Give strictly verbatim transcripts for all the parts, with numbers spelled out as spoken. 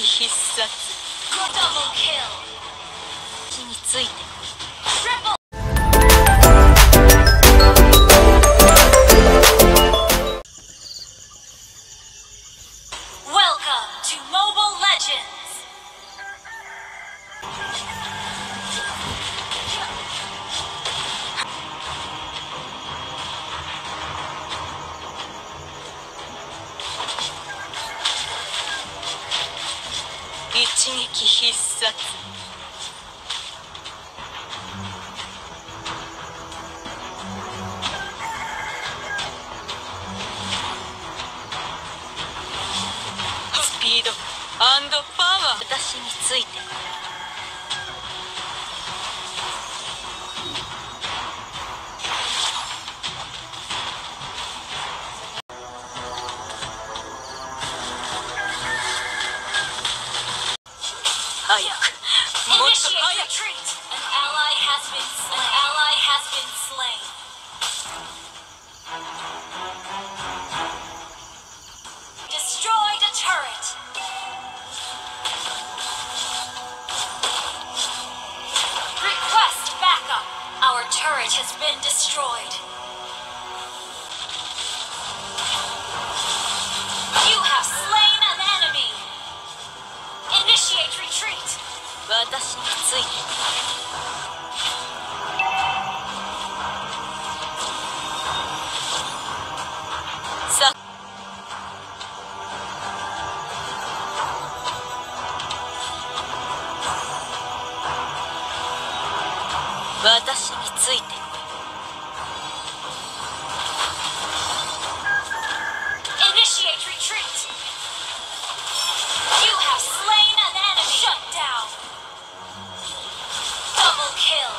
必殺。地についてこい。一撃必殺。スピードアンドパワー。私についてこい。早く、もっと早く。私についてさ私についてこい。Initiate retreat. You have slain an enemy. Shut down. Double kill.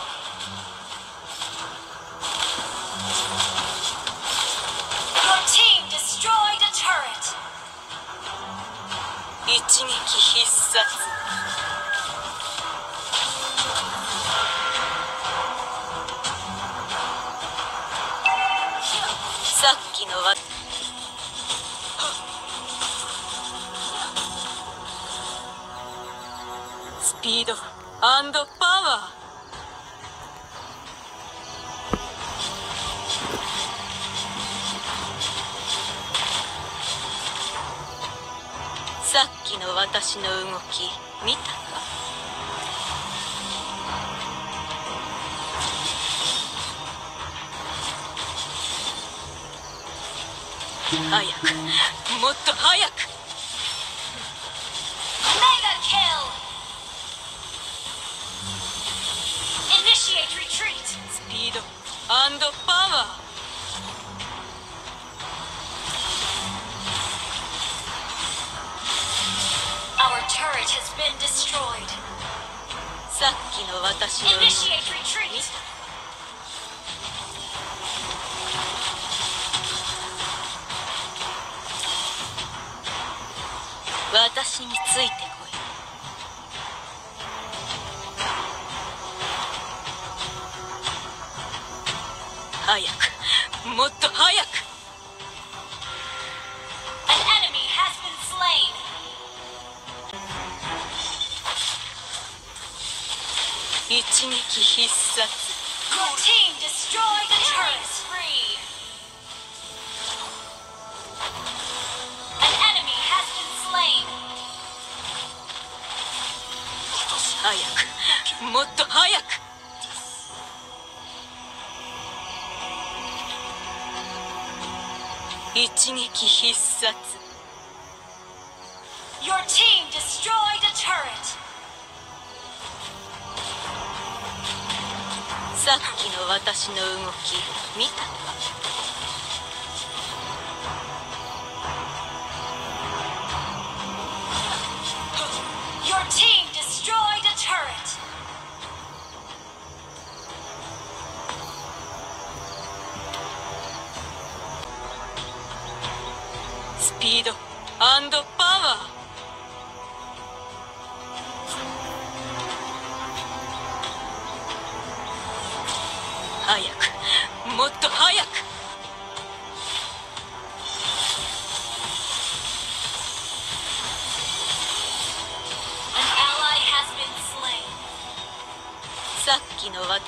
Your team destroyed a turret. 一撃必殺。さっきのはスピードアンドパワー。さっきの私の動き見たか。早く、もっと早く。Mega kill. Initiate retreat. スピードアンドパワー。Our turret has been destroyed. さっきの私の Initiate retreat. 私についてこい。早く、もっと早く。An enemy has been slain. 一撃必殺。Your team destroyed the turret. Free. An enemy has been slain. 早く、もっと早く。一撃必殺。Your team destroyed a turret. さっきの私の動き見たか。Your team destroyed a turret. スピードアンドパワー。早く、もっと早く。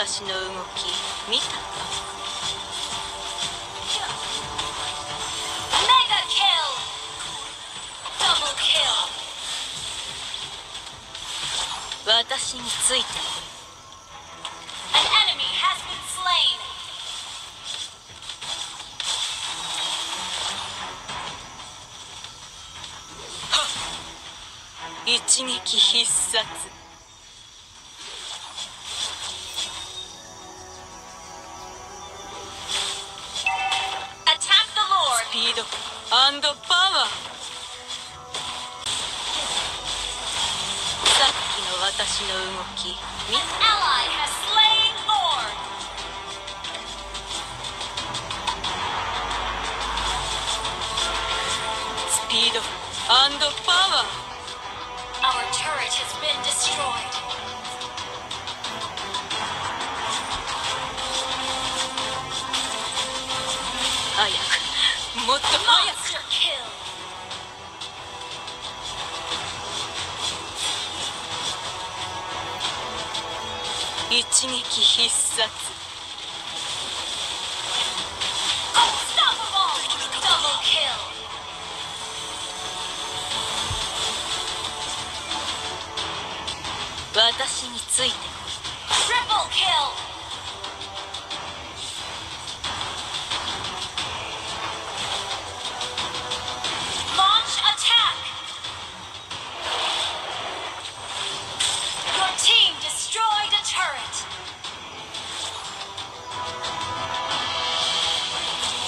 私の動き見たか？メガキル！ダブルキル！私についてこい。An enemy has been slain! 一撃必殺。Attack the Lord! スピード&パワー。さっきの私の動き見た？ An ally has slain Lord! スピード&パワー。Our turret has been destroyed. 早く、もっと早く。Monster kill. 一撃必殺。Unstoppable! Double kill. 私についてこい。Triple kill! Launch attack! Your team destroyed a turret!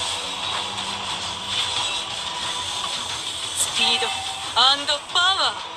Speed and power!